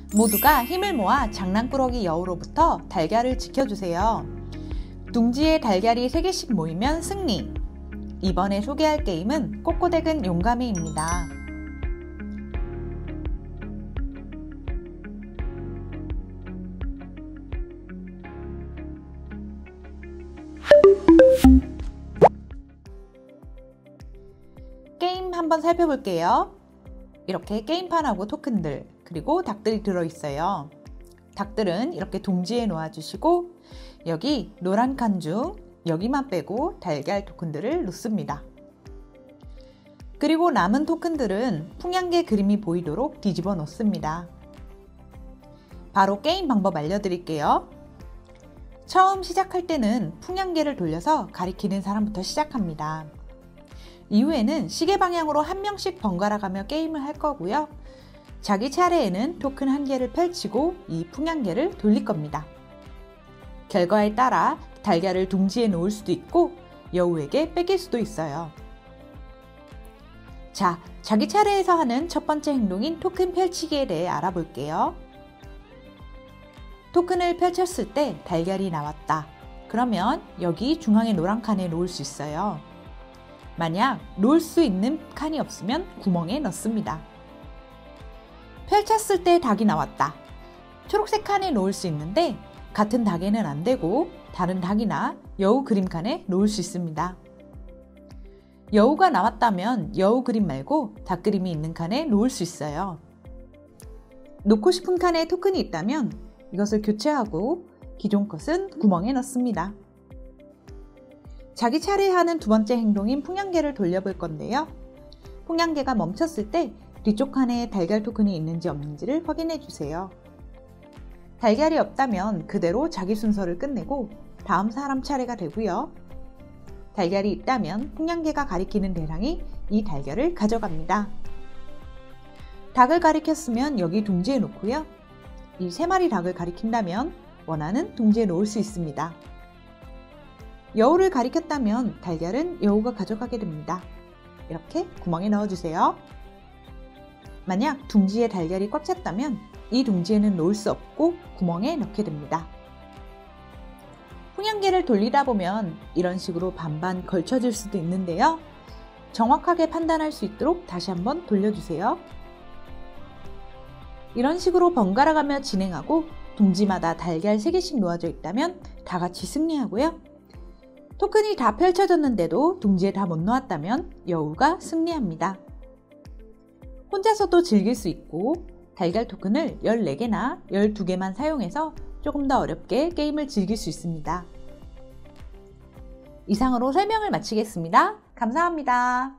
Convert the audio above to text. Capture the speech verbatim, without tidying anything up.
모두가 힘을 모아 장난꾸러기 여우로부터 달걀을 지켜주세요. 둥지에 달걀이 세 개씩 모이면 승리! 이번에 소개할 게임은 꼬꼬댁은 용가미입니다. 게임 한번 살펴볼게요. 이렇게 게임판하고 토큰들, 그리고 닭들이 들어있어요. 닭들은 이렇게 둥지에 놓아주시고 여기 노란 칸 중 여기만 빼고 달걀 토큰들을 놓습니다. 그리고 남은 토큰들은 풍향계 그림이 보이도록 뒤집어 놓습니다. 바로 게임 방법 알려드릴게요. 처음 시작할 때는 풍향계를 돌려서 가리키는 사람부터 시작합니다. 이후에는 시계 방향으로 한 명씩 번갈아 가며 게임을 할 거고요. 자기 차례에는 토큰 한 개를 펼치고 이 풍향계를 돌릴 겁니다. 결과에 따라 달걀을 둥지에 놓을 수도 있고 여우에게 뺏길 수도 있어요. 자, 자기 차례에서 하는 첫 번째 행동인 토큰 펼치기에 대해 알아볼게요. 토큰을 펼쳤을 때 달걀이 나왔다. 그러면 여기 중앙의 노란 칸에 놓을 수 있어요. 만약 놓을 수 있는 칸이 없으면 구멍에 넣습니다. 펼쳤을 때 닭이 나왔다. 초록색 칸에 놓을 수 있는데 같은 닭에는 안 되고 다른 닭이나 여우 그림 칸에 놓을 수 있습니다. 여우가 나왔다면 여우 그림 말고 닭 그림이 있는 칸에 놓을 수 있어요. 놓고 싶은 칸에 토큰이 있다면 이것을 교체하고 기존 것은 구멍에 넣습니다. 자기 차례에 하는 두 번째 행동인 풍향계를 돌려볼 건데요. 풍향계가 멈췄을 때 뒤쪽 칸에 달걀 토큰이 있는지 없는지를 확인해 주세요. 달걀이 없다면 그대로 자기 순서를 끝내고 다음 사람 차례가 되고요. 달걀이 있다면 풍향계가 가리키는 대상이 이 달걀을 가져갑니다. 닭을 가리켰으면 여기 둥지에 놓고요. 이 세 마리 닭을 가리킨다면 원하는 둥지에 놓을 수 있습니다. 여우를 가리켰다면 달걀은 여우가 가져가게 됩니다. 이렇게 구멍에 넣어주세요. 만약 둥지에 달걀이 꽉 찼다면 이 둥지에는 놓을 수 없고 구멍에 넣게 됩니다. 풍향계를 돌리다 보면 이런 식으로 반반 걸쳐질 수도 있는데요. 정확하게 판단할 수 있도록 다시 한번 돌려주세요. 이런 식으로 번갈아 가며 진행하고 둥지마다 달걀 세 개씩 놓아져 있다면 다 같이 승리하고요. 토큰이 다 펼쳐졌는데도 둥지에 다 못 놓았다면 여우가 승리합니다. 혼자서도 즐길 수 있고 달걀 토큰을 열네 개나 열두 개만 사용해서 조금 더 어렵게 게임을 즐길 수 있습니다. 이상으로 설명을 마치겠습니다. 감사합니다.